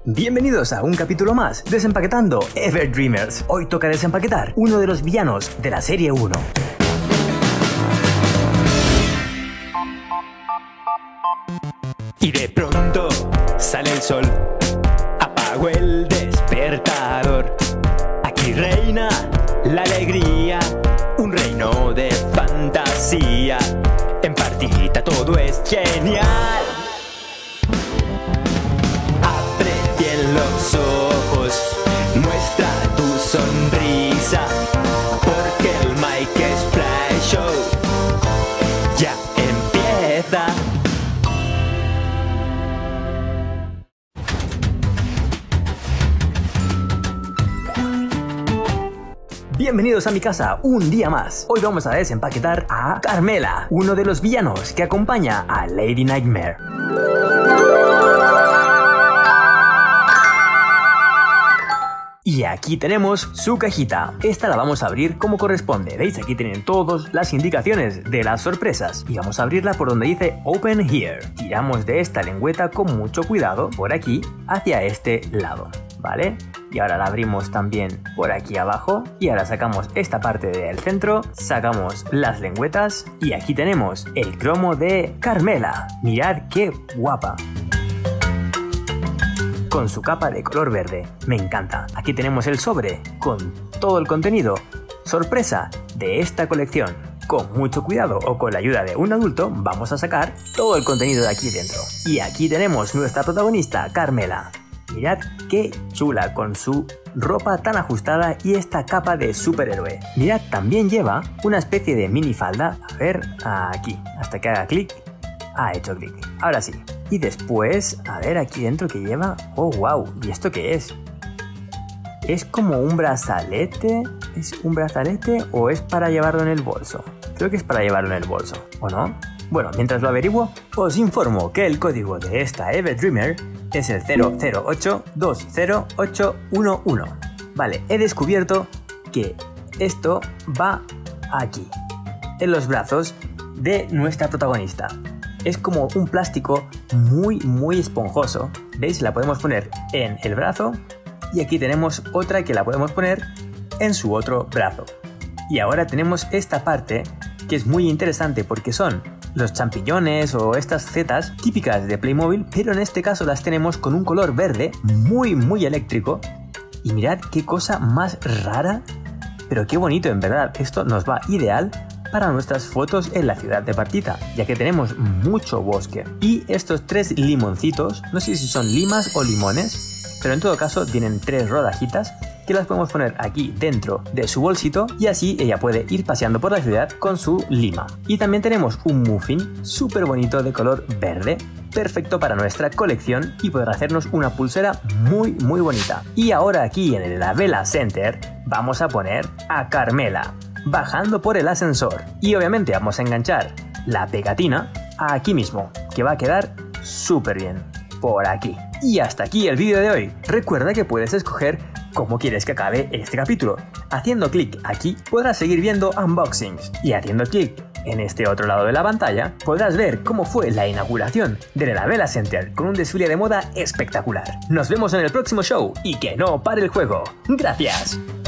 Bienvenidos a un capítulo más, Desempaquetando Ever Dreamers. Hoy toca desempaquetar uno de los villanos de la serie 1. Y de pronto sale el sol, apago el despertador. Aquí reina la alegría, un reino de fantasía. En partidita todo es genial. Abre bien los ojos, muestra tu sonrisa, porque el Mike Splash Show ya empieza. Bienvenidos a mi casa un día más. Hoy vamos a desempaquetar a Carmela, uno de los villanos que acompaña a Lady Nightmare. Y aquí tenemos su cajita. Esta la vamos a abrir como corresponde. ¿Veis? Aquí tienen todas las indicaciones de las sorpresas. Y vamos a abrirla por donde dice Open Here. Tiramos de esta lengüeta con mucho cuidado por aquí hacia este lado, ¿vale? Y ahora la abrimos también por aquí abajo. Y ahora sacamos esta parte del centro. Sacamos las lengüetas. Y aquí tenemos el cromo de Carmela. Mirad qué guapa, con su capa de color verde. Me encanta. Aquí tenemos el sobre con todo el contenido sorpresa de esta colección. Con mucho cuidado o con la ayuda de un adulto vamos a sacar todo el contenido de aquí dentro. Y aquí tenemos nuestra protagonista, Carmela. Mirad qué chula con su ropa tan ajustada y esta capa de superhéroe. Mirad, también lleva una especie de mini falda. A ver, aquí, hasta que haga clic. Ha hecho clic. Ahora sí. Y después, a ver aquí dentro que lleva. ¡Oh, wow! ¿Y esto qué es? ¿Es como un brazalete? ¿Es un brazalete o es para llevarlo en el bolso? Creo que es para llevarlo en el bolso, ¿o no? Bueno, mientras lo averiguo, os informo que el código de esta Ever Dreamer es el 008208111. Vale, he descubierto que esto va aquí, en los brazos de nuestra protagonista. Es como un plástico muy esponjoso. ¿Veis? La podemos poner en el brazo y aquí tenemos otra que la podemos poner en su otro brazo. Y ahora tenemos esta parte que es muy interesante porque son los champiñones o estas setas típicas de Playmobil, pero en este caso las tenemos con un color verde muy eléctrico. Y mirad qué cosa más rara, pero qué bonito en verdad. Esto nos va ideal para nuestras fotos en la ciudad de Partita, ya que tenemos mucho bosque. Y estos tres limoncitos, no sé si son limas o limones, pero en todo caso tienen tres rodajitas que las podemos poner aquí dentro de su bolsito y así ella puede ir paseando por la ciudad con su lima. Y también tenemos un muffin súper bonito de color verde, perfecto para nuestra colección y poder hacernos una pulsera muy bonita. Y ahora aquí en el Avella Center vamos a poner a Carmela bajando por el ascensor y obviamente vamos a enganchar la pegatina aquí mismo, que va a quedar súper bien por aquí. Y hasta aquí el vídeo de hoy. Recuerda que puedes escoger cómo quieres que acabe este capítulo. Haciendo clic aquí podrás seguir viendo unboxings y haciendo clic en este otro lado de la pantalla podrás ver cómo fue la inauguración del Avella Center con un desfile de moda espectacular. Nos vemos en el próximo show y que no pare el juego. ¡Gracias!